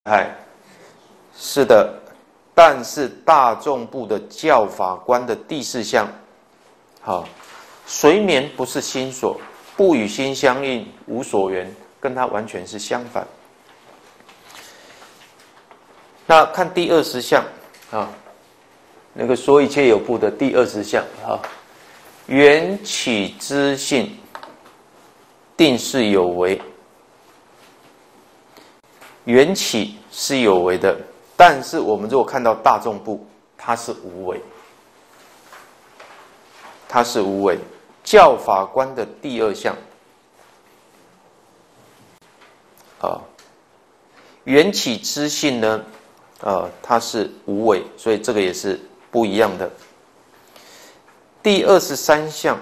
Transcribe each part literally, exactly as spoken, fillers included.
害。是的，但是大众部的教法观的第四项，好，随眠不是心所，不与心相应，无所缘，跟它完全是相反。那看第二十项啊，那个说一切有部的第二十项啊，缘起之性，定是有为。缘起是有为的，但是我们如果看到大众部，它是无为，它是无为。教法观的第二项啊，缘起之性呢，呃，它是无为，所以这个也是不一样的。第二十三项，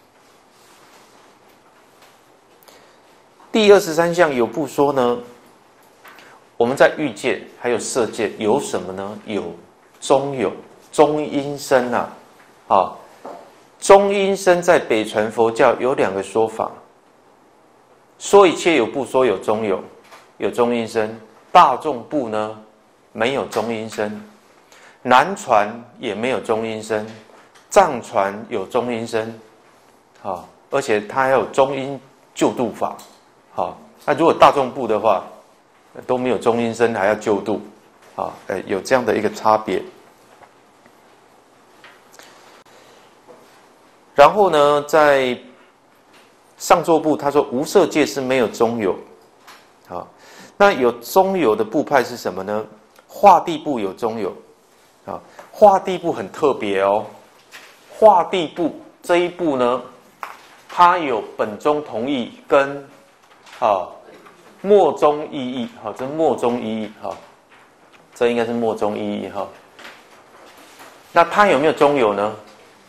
第二十三项有部说呢，我们在欲界还有色界有什么呢？有中有中阴身啊，啊，中阴身在北传佛教有两个说法，说一切有部说有中有，有中阴身，大众部呢没有中阴身，南传也没有中阴身，藏传有中阴身，好，而且它还有中阴救度法，好，那如果大众部的话都没有中阴身，还要救度，啊，呃，有这样的一个差别。然后呢，在上座部他说无色界是没有中有，好，那有中有的部派是什么呢？化地部有中有，啊，化地部很特别哦。化地部这一部呢，它有本宗同义跟啊末宗意义，好，这末宗意义，哈，这应该是末宗意义哈。那它有没有中有呢？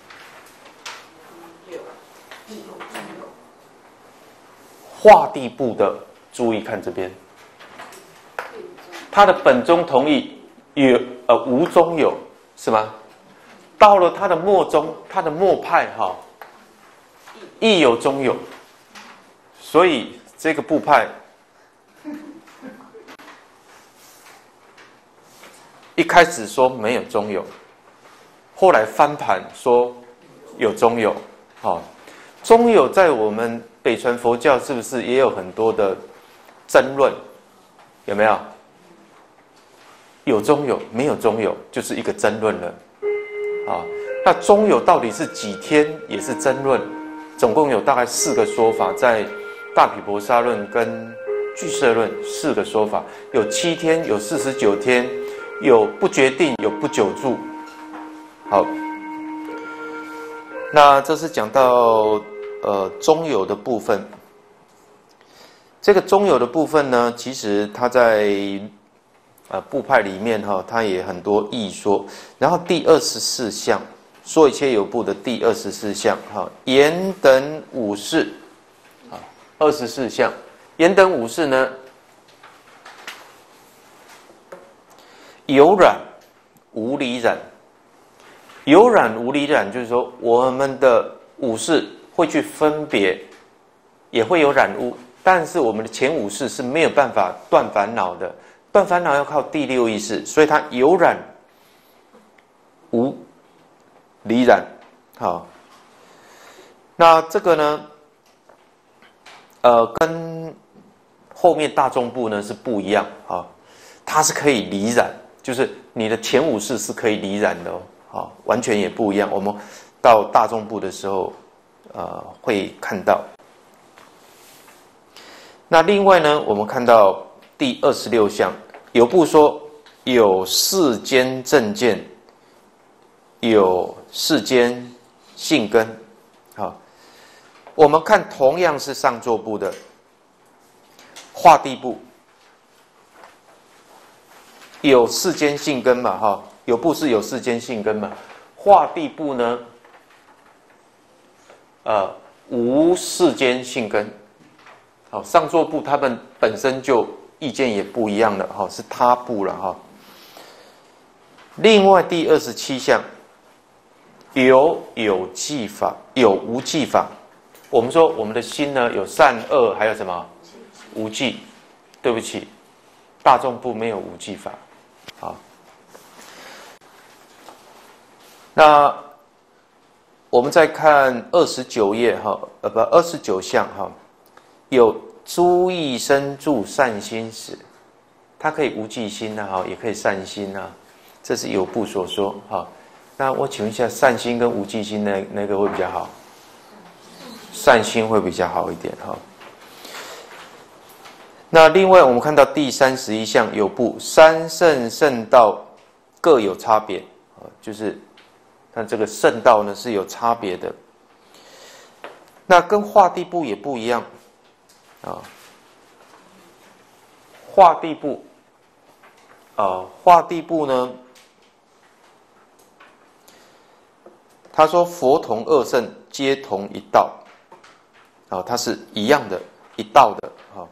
化地部的，注意看这边，它的本宗同义有呃无中有，是吗？到了它的末宗，它的末派哈，亦有中有，所以这个部派一开始说没有中有，后来翻盘说有中有，好，中有在我们北传佛教是不是也有很多的争论？有没有？有中有，没有中有，就是一个争论了。啊，那中有到底是几天，也是争论。总共有大概四个说法，在大毗婆沙论跟俱舍论四个说法，有七天，有四十九天，有不决定，有不久住。好，那这是讲到呃中有的部分。这个中有的部分呢，其实它在呃部派里面哈，它也很多义说。然后第二十四项，说一切有部的第二十四项哈，言等五事啊，二十四项，言等五事呢，有染无离染。有染无离染，就是说我们的五事会去分别，也会有染污，但是我们的前五事是没有办法断烦恼的，断烦恼要靠第六意识，所以它有染无离染。好，那这个呢，呃，跟后面大众部呢是不一样啊，它是可以离染，就是你的前五事是可以离染的哦。好，完全也不一样。我们到大众部的时候，呃，会看到。那另外呢，我们看到第二十六项，有部说有世间正见，有世间性根。好，我们看同样是上座部的化地部，有世间性根嘛，哈。有部是有世间性根嘛，化地部呢，呃，无世间性根。好，上座部他们本身就意见也不一样了，哈，是他部了哈。另外第二十七项，有有记法，有无记法。我们说我们的心呢，有善恶，还有什么无记？对不起， 大众部没有无记法。好，那我们再看二十九页哈，呃不，二十九项哈，有诸义生住善心时，它可以无记心呐，哈，也可以善心呐，这是有部所说哈。那我请问一下，善心跟无记心那那个会比较好？善心会比较好一点哈。那另外我们看到第三十一项有部三圣圣道各有差别啊，就是看这个圣道呢是有差别的。那跟化地部也不一样啊。化地部啊，化地部呢，他说佛同二圣皆同一道啊，它是一样的，一道的啊。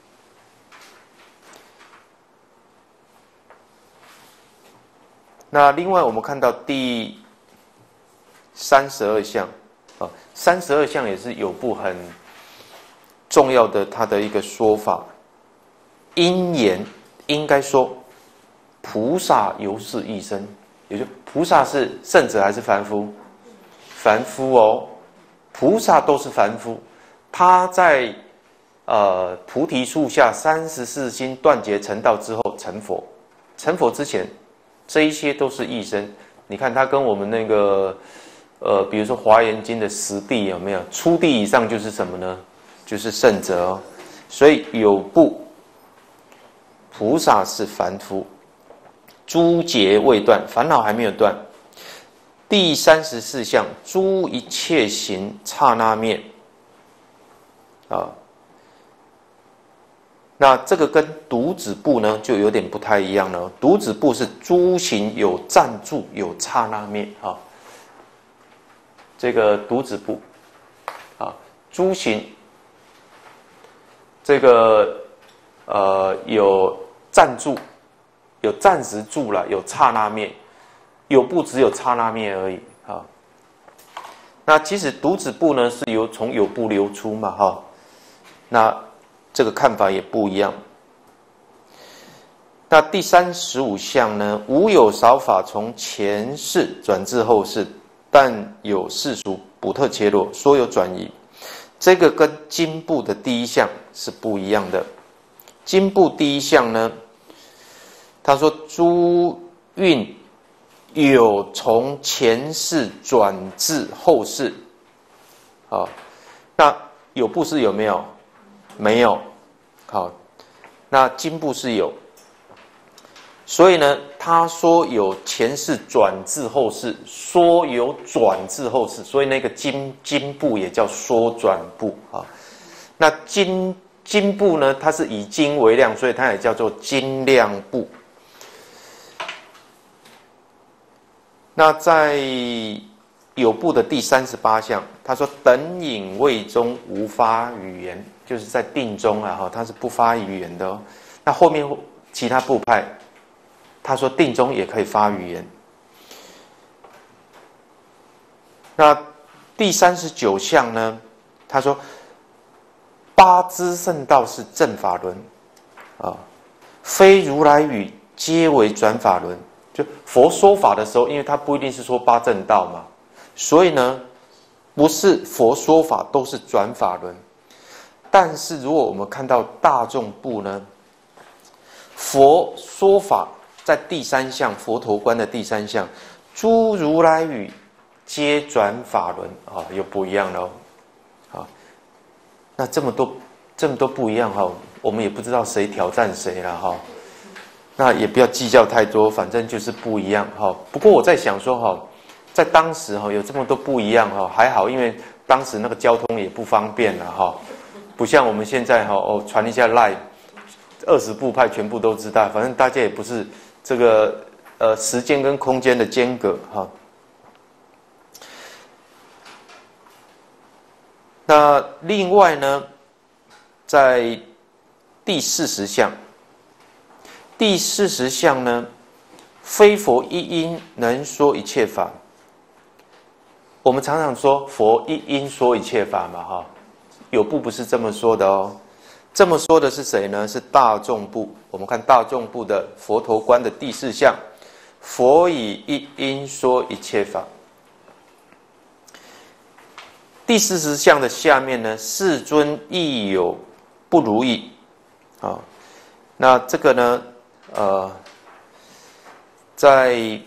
那另外我们看到第三十二项啊，三十二项也是有部很重要的它的一个说法。因言应该说，菩萨犹是一生，也就菩萨是圣者还是凡夫？凡夫哦，菩萨都是凡夫。他在呃菩提树下三十四心断结成道之后成佛，成佛之前。这一些都是异生，你看它跟我们那个，呃，比如说《华严经》的十地有没有？初地以上就是什么呢？就是圣者哦。所以有部，菩萨是凡夫，诸结未断，烦恼还没有断。第三十四项，诸一切行刹那灭，啊。那这个跟独子部呢就有点不太一样了。独子部是诸行有暂住有刹那灭啊，这个独子部啊，诸行这个呃有暂住，有暂时住了，有刹那灭，有部只有刹那灭而已啊。那其实独子部呢是由从有部流出嘛哈，那。这个看法也不一样。那第三十五项呢？无有少法从前世转至后世，但有世俗补特伽罗说有转移。这个跟经部的第一项是不一样的。经部第一项呢，他说诸运有从前世转至后世，啊，那有部是有没有？没有，好，那经部是有，所以呢，他说有前世转至后世，说有转至后世，所以那个经经部也叫说转部啊。那经经部呢，它是以经为量，所以它也叫做经量部。那在有部的第三十八项，他说等引位中无发语言。就是在定中啊，哈，它是不发语言的哦。那后面其他部派，他说定中也可以发语言。那第三十九项呢，他说八支圣道是正法轮啊，非如来语皆为转法轮。就佛说法的时候，因为他不一定是说八正道嘛，所以呢，不是佛说法都是转法轮。但是如果我们看到大众部呢，佛说法在第三项佛陀观的第三项，诸如来语皆转法轮啊，又不一样了哦。好，那这么多这么多不一样哈，我们也不知道谁挑战谁了哈。那也不要计较太多，反正就是不一样哈。不过我在想说哈，在当时哈有这么多不一样哈，还好，因为当时那个交通也不方便了哈。不像我们现在哈哦传一下 line， 二十部派全部都知道，反正大家也不是这个呃时间跟空间的间隔哈。那另外呢，在第四十项，第四十项呢，非佛一因能说一切法。我们常常说佛一因说一切法嘛哈。有部不是这么说的哦， 这么说的是谁呢？是大众部。我们看大众部的佛陀观的第四项，佛以一因说一切法。第四十项的下面呢，世尊亦有不如意。啊，那这个呢，呃，在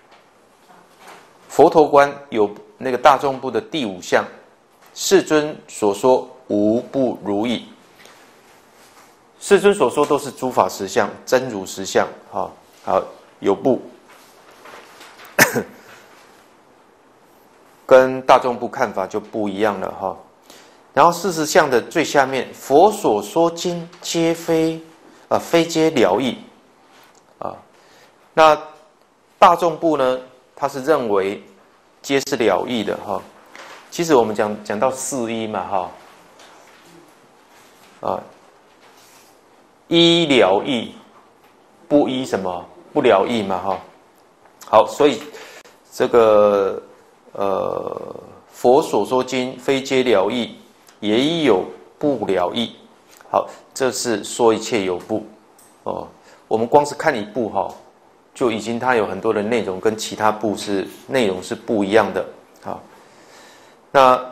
佛陀观有那个大众部的第五项，世尊所说无不如意。世尊所说都是诸法实相、真如实相，哈，好有不，跟大众部看法就不一样了哈。然后四十项的最下面，佛所说经皆非啊、呃，非皆了义啊。那大众部呢，他是认为皆是了义的哈。其实我们讲讲到四依嘛哈，啊。依了义，不依什么？不了义嘛，哈。好，所以这个呃，佛所说经非皆了义，也有不了义。好，这是说一切有不哦。我们光是看一部哈，就已经它有很多的内容跟其他部是内容是不一样的。好，那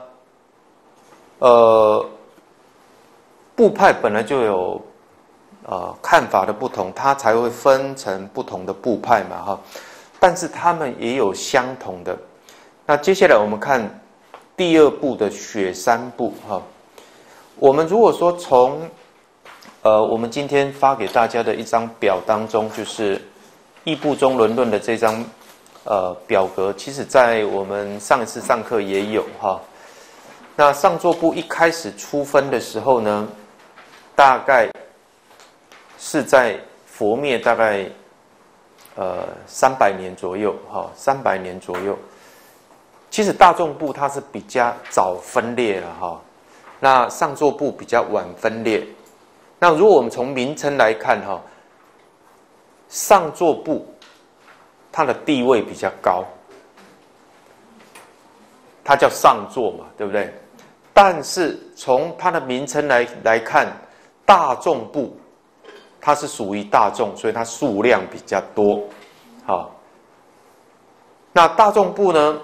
呃，部派本来就有。呃，看法的不同，它才会分成不同的部派嘛，哈。但是他们也有相同的。那接下来我们看第二部的雪山部，哈。我们如果说从呃，我们今天发给大家的一张表当中，就是《异部中轮论》的这张呃表格，其实在我们上一次上课也有哈。那上座部一开始出分的时候呢，大概是在佛灭大概呃三百年左右，哈，三百年左右。其实大众部它是比较早分裂了哈，那上座部比较晚分裂。那如果我们从名称来看哈，上座部它的地位比较高，它叫上座嘛，对不对？但是从它的名称来来看，大众部。它是属于大众，所以它数量比较多，好。那大众部呢，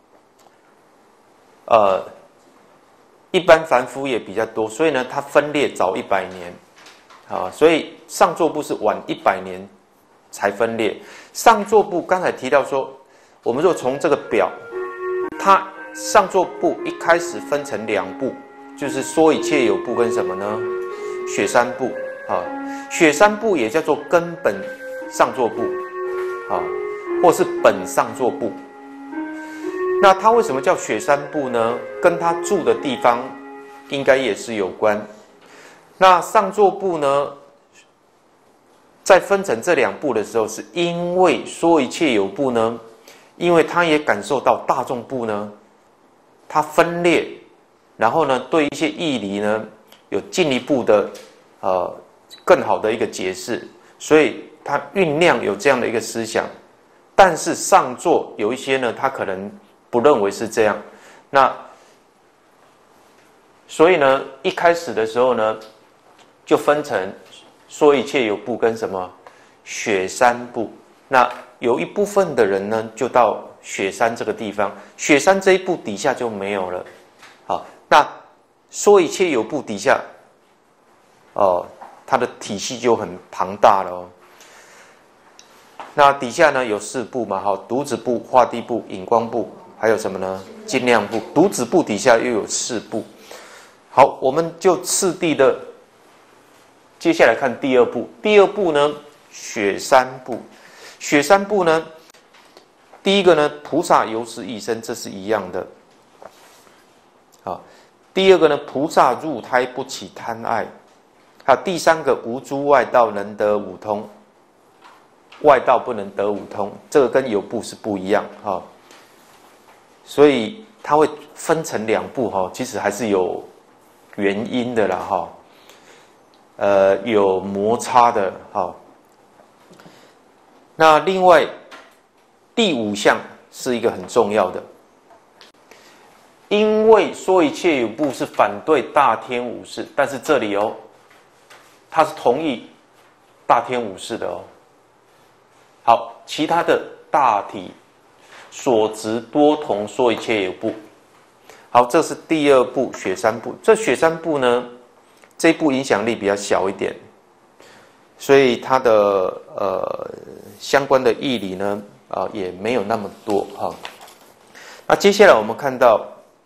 呃，一般凡夫也比较多，所以呢，它分裂早一百年，啊，所以上座部是晚一百年才分裂。上座部刚才提到说，我们若从这个表，它上座部一开始分成两部，就是说一切有部跟什么呢？雪山部啊。雪山部也叫做根本上座部，啊，或是本上座部。那它为什么叫雪山部呢？跟它住的地方应该也是有关。那上座部呢，在分成这两部的时候，是因为说一切有部呢，因为他也感受到大众部呢，它分裂，然后呢，对一些义理呢，有进一步的呃。更好的一个解释，所以他酝酿有这样的一个思想，但是上座有一些呢，他可能不认为是这样。那所以呢，一开始的时候呢，就分成说一切有部跟什么雪山部。那有一部分的人呢，就到雪山这个地方，雪山这一部底下就没有了。好，那说一切有部底下，哦。它的体系就很庞大了哦。那底下呢有四部嘛，哈，独子部、化地部、引光部，还有什么呢？精量部。独子部底下又有四部。好，我们就次第的，接下来看第二部。第二部呢，雪山部。雪山部呢，第一个呢，菩萨由是一生，这是一样的。好，第二个呢，菩萨入胎不起贪爱。好，第三个无诸外道能得五通，外道不能得五通，这个跟有部是不一样哈、哦。所以它会分成两部哈、哦，其实还是有原因的啦哈、哦。呃，有摩擦的哈、哦。那另外第五项是一个很重要的，因为说一切有部是反对大天无事，但是这里哦。 它是同意大天无事的哦。好，其他的大体所执多同，说一切有部。好，这是第二部雪山部。这雪山部呢，这一部影响力比较小一点，所以它的呃相关的义理呢，啊、呃、也没有那么多哈。那接下来我们看到，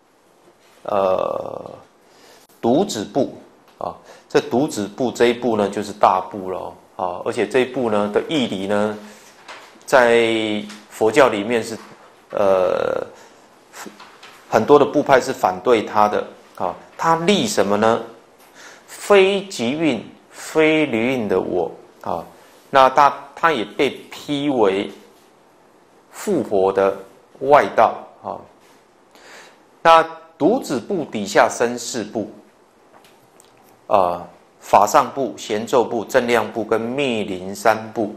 呃，独子部啊，这独子部这一部呢，就是大部了啊，而且这一部呢的义理呢，在佛教里面是呃很多的部派是反对他的啊，他立什么呢？非即运、非离运的我啊，那他他也被批为复活的外道啊。那独子部底下生四部，啊、呃，法上部、贤咒部、正量部跟密林三部。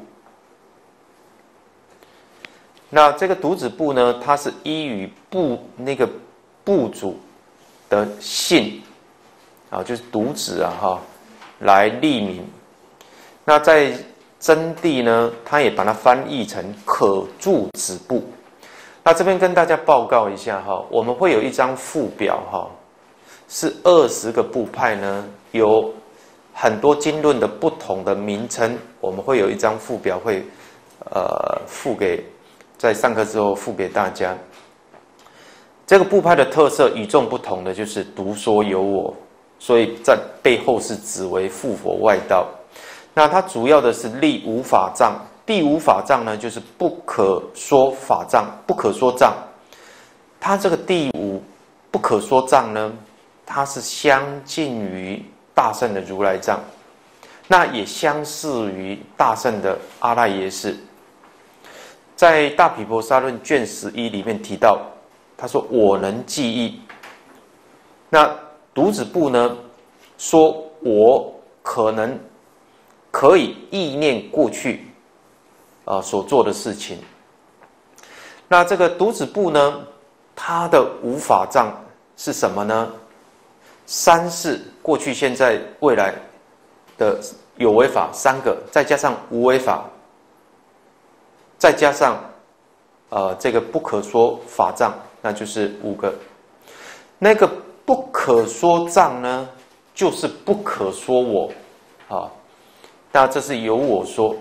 那这个独子部呢，它是依于部那个部主的姓啊，就是独子啊哈，来立名。那在真谛呢，它也把它翻译成可住子部。那这边跟大家报告一下哈，我们会有一张附表哈，是二十个部派呢，有很多经论的不同的名称，我们会有一张附表会呃附给在上课之后附给大家。这个部派的特色与众不同的就是独说有我，所以在背后是指为复佛外道。那它主要的是立无法藏。第五法藏呢，就是不可说法藏，不可说藏。它这个第五不可说藏呢，它是相近于大乘的如来藏，那也相似于大乘的阿赖耶识。在《大毗婆沙论》卷十一里面提到，他说我能记忆。那独子部呢，说我可能可以意念过去。啊、呃，所做的事情。那这个独子部呢，它的无法藏是什么呢？三世过去、现在、未来的有为法三个，再加上无为法，再加上呃这个不可说法藏，那就是五个。那个不可说藏呢，就是不可说我啊，那这是由我说。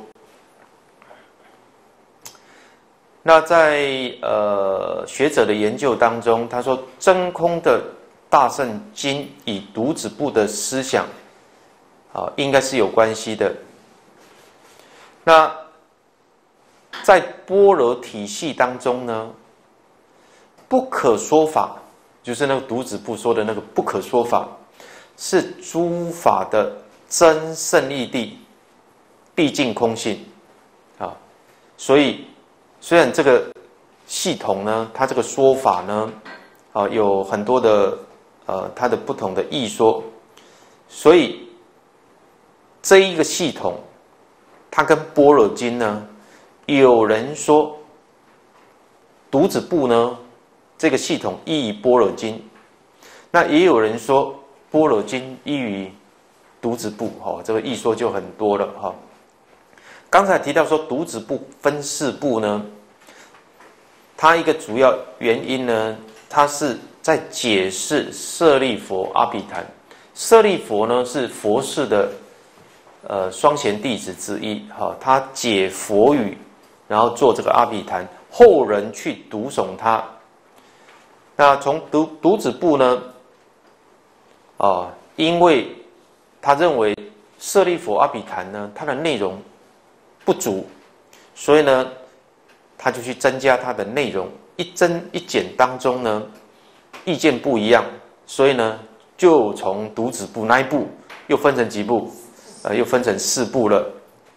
那在呃学者的研究当中，他说真空的大乘经与独子部的思想，啊，应该是有关系的。那在般若体系当中呢，不可说法，就是那个独子部说的那个不可说法，是诸法的真胜义谛，毕竟空性啊，所以。虽然这个系统呢，它这个说法呢，啊，有很多的呃它的不同的义说，所以这一个系统，它跟般若经呢，有人说独子部呢这个系统依于般若经，那也有人说般若经依于独子部，哈、哦，这个义说就很多了哈。哦刚才提到说独子部分四部呢，它一个主要原因呢，它是在解释舍利佛阿毗昙。舍利佛呢是佛世的呃双贤弟子之一，哈、哦，他解佛语，然后做这个阿毗昙，后人去读诵他。那从独独子部呢，啊、呃，因为他认为舍利佛阿毗昙呢，它的内容不足，所以呢，他就去增加它的内容，一增一减当中呢，意见不一样，所以呢，就从独子部那一部又分成几部，呃，又分成四部了。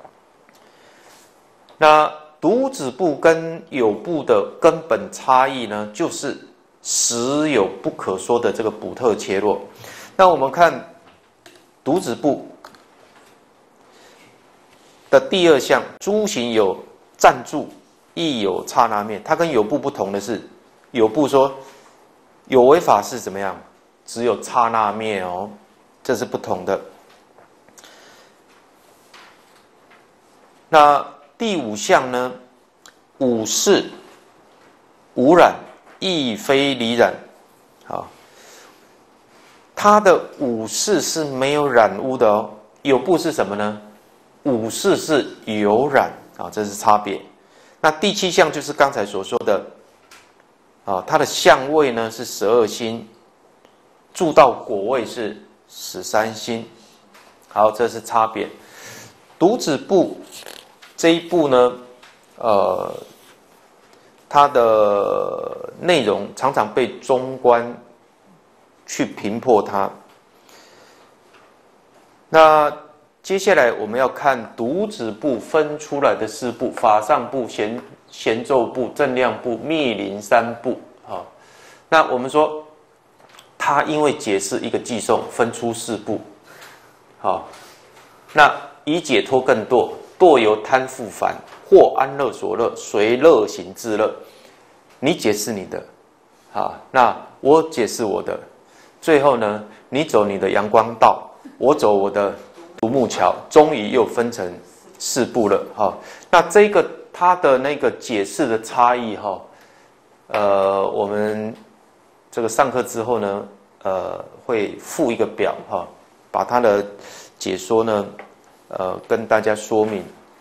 那独子部跟有部的根本差异呢，就是实有不可说的这个补特伽罗。那我们看独子部的第二项，诸行有暂住，亦有刹那灭。它跟有部不同的是，有部说有为法是怎么样？只有刹那灭哦，这是不同的。 那第五项呢，五事无染，亦非离染。好，它的五事是没有染污的哦。有部是什么呢？五事是有染啊，这是差别。那第七项就是刚才所说的啊，它的相位呢是十二星，住到果位是十三星。好，这是差别。独子部这一部呢，呃，它的内容常常被中观去评破它。那接下来我们要看独子部分出来的四部：法上部、咸咸咒部、正量部、密林三部。好，那我们说，它因为解释一个寄送，分出四部。好，那以解脱更堕，堕由贪复烦，或安乐所乐，随乐行自乐。你解释你的，好，那我解释我的。最后呢，你走你的阳光道，我走我的独木桥，终于又分成四部了。好，那这个它的那个解释的差异哈，呃，我们这个上课之后呢，呃，会附一个表哈，把它的解说呢，呃，跟大家说明。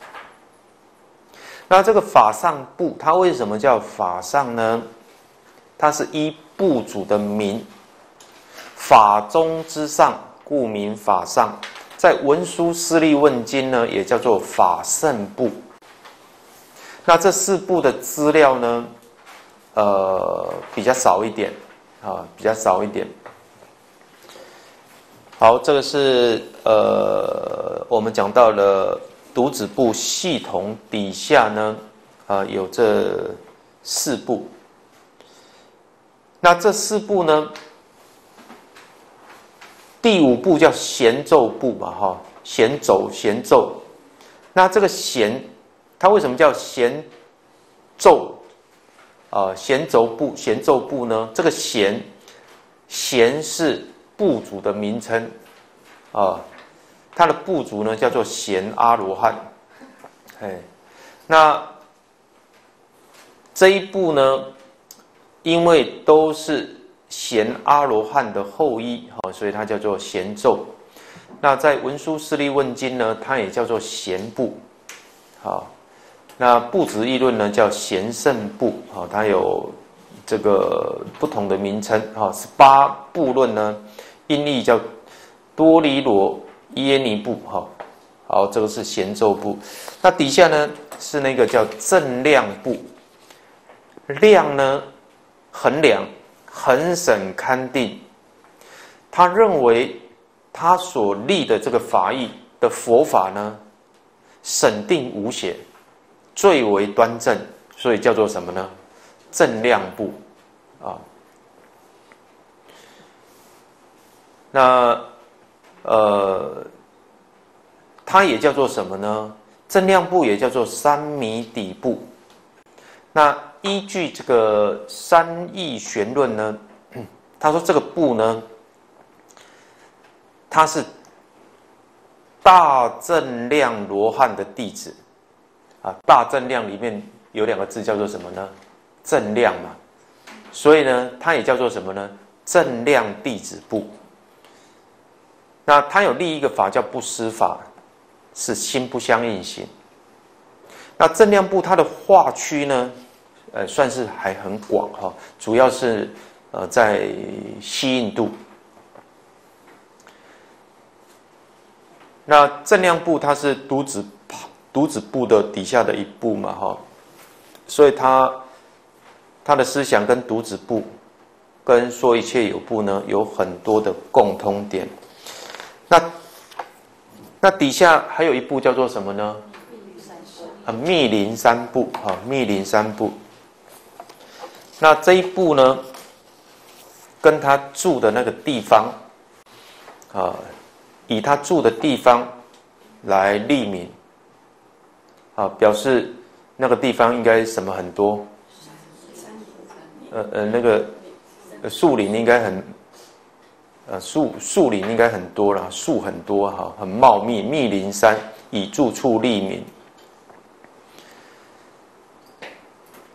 那这个法上部，它为什么叫法上呢？它是依部主的名，法中之上，故名法上。在文殊师利问经呢，也叫做法胜部。那这四部的资料呢，呃，比较少一点啊，比较少一点。好，这个是呃，我们讲到了独子部系统底下呢，啊、呃，有这四部。那这四部呢，第五部叫咸咒部嘛，哈，咸咒咸咒。那这个咸，它为什么叫咸咒？啊、呃，咸咒部咸咒部呢？这个咸，咸是部主的名称，啊、呃，它的部主呢叫做咸阿罗汉。哎，那这一部呢，因为都是咸阿罗汉的后裔，好，所以它叫做咸咒。那在文殊师利问经呢，它也叫做咸部。好，那部子议论呢叫咸胜部，好，它有这个不同的名称。好，十八部论呢，音译叫多离罗耶尼部。好，好，这个是咸咒部。那底下呢是那个叫正量部，量呢衡量。衡审勘定，他认为他所立的这个法义的佛法呢，审定无邪，最为端正，所以叫做什么呢？正量部啊。那呃，它也叫做什么呢？正量部也叫做三弥底部。那依据这个三义玄论呢，他说这个部呢，他是大正量罗汉的弟子啊。大正量里面有两个字叫做什么呢？正量嘛，所以呢，它也叫做什么呢？正量弟子部。那他有立一个法叫不施法，是心不相应行。那正量部它的化区呢？呃，算是还很广哈，主要是呃在西印度。那正量部它是独子独子部的底下的一部嘛哈，所以它它的思想跟独子部跟说一切有部呢有很多的共通点。那那底下还有一部叫做什么呢？啊，密林三部啊，密林三部。那这一部呢，跟他住的那个地方，啊，以他住的地方来立名，啊，表示那个地方应该什么很多，呃呃，那个树林应该很，呃树树林应该很多啦，树很多哈，很茂密，密林山以住处立名，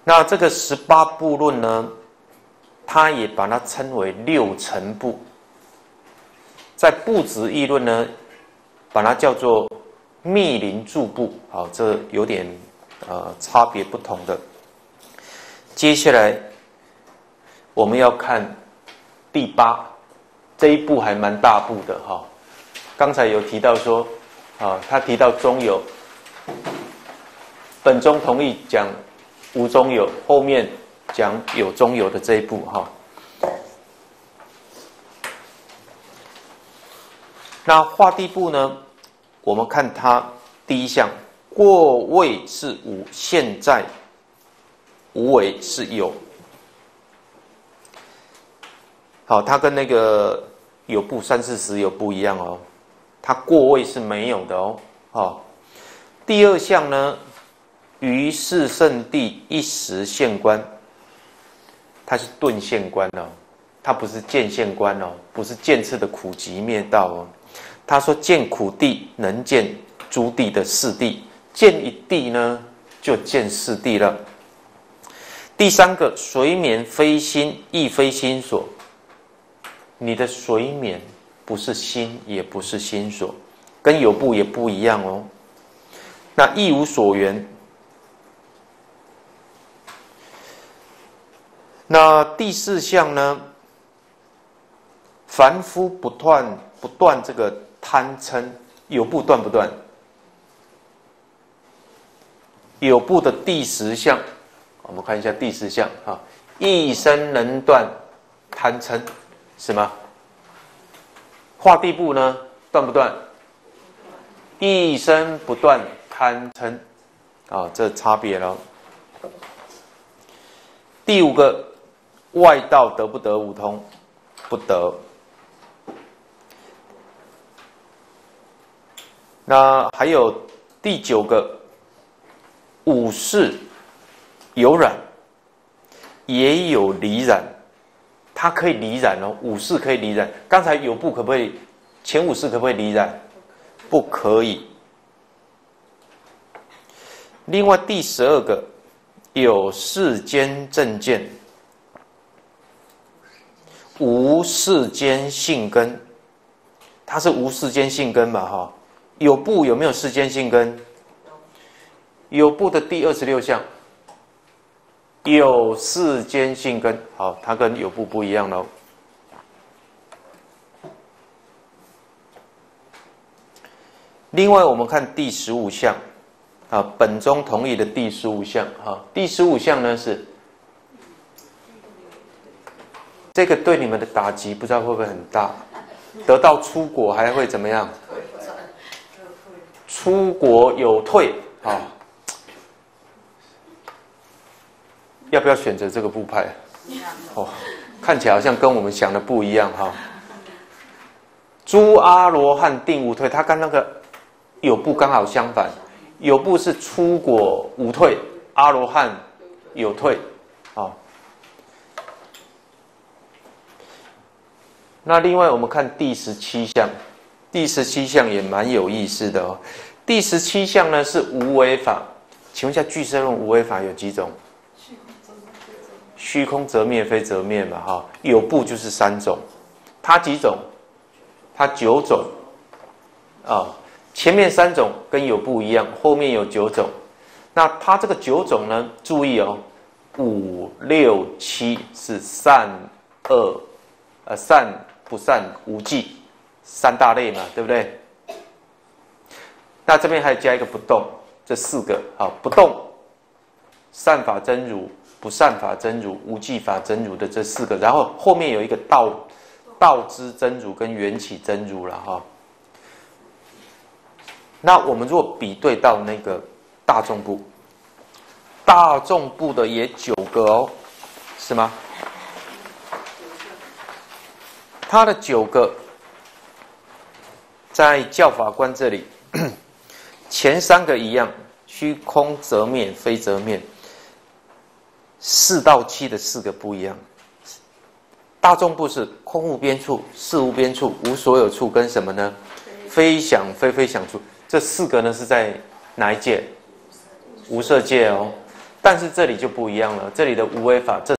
那这个十八部论呢，它也把它称为六尘部。在部子议论呢，把它叫做密林住部。好，这有点呃差别不同的。接下来我们要看第八这一部，还蛮大部的哈。刚才有提到说，啊，他提到中有，本宗同意讲无中有，后面讲有中有的这一部哈。那画地部呢？我们看它第一项，过谓是无，现在无为是有。好，它跟那个有部三四十有不一样哦，它过谓是没有的哦。好，第二项呢，于是圣地一时现观，它是顿现观哦，它不是见现观哦，不是见次的苦集灭道哦。他说见苦地能见诸地的四谛，见一谛呢就见四谛了。第三个，随眠非心，亦非心所。你的随眠不是心，也不是心所，跟有部也不一样哦。那亦无所缘。那第四项呢？凡夫不断不断这个贪嗔，有部断不断？有部的第十项，我们看一下第十项啊，一生能断贪嗔，是吗？画地部呢，断不断？一生不断贪嗔，啊，这差别了。第五个，外道得不得五通？不得。那还有第九个，五事有染，也有离染，它可以离染哦，五事可以离染。刚才有部可不可以？前五事可不可以离染？不可以。另外第十二个，有世间正见，无世间性根，它是无世间性根嘛哈？有部有没有世间性根？有部的第二十六项，有世间性根。好，它跟有部不一样喽。另外，我们看第十五项，啊，本宗同意的第十五项，哈，第十五项呢是这个对你们的打击，不知道会不会很大？得到出国还会怎么样？出国有退啊？要不要选择这个部派？哦，看起来好像跟我们想的不一样哈。诸阿罗汉定无退，他跟那个有部刚好相反，有部是出国无退，阿罗汉有退啊。那另外我们看第十七项，第十七项也蛮有意思的哦。第十七项呢是无为法，请问一下，俱舍论无为法有几种？虚空则灭，非则灭嘛，哈。有部就是三种，它几种？它九种，啊、哦，前面三种跟有部一样，后面有九种。那它这个九种呢，注意哦，五六七是善恶，呃，善不善无记，三大类嘛，对不对？那这边还加一个不动，这四个啊，不动、善法真如、不善法真如、无记法真如的这四个，然后后面有一个道道之真如跟缘起真如了哈。那我们如果比对到那个大众部，大众部的也九个哦，是吗？它的九个在教法观这里。前三个一样，虚空则灭，非则灭。四到七的四个不一样。大众部是空无边处、事无边处、无所有处，跟什么呢？非想非非想处。这四个呢是在哪一界？无色界哦。 但是这里就不一样了，这里的无为法，这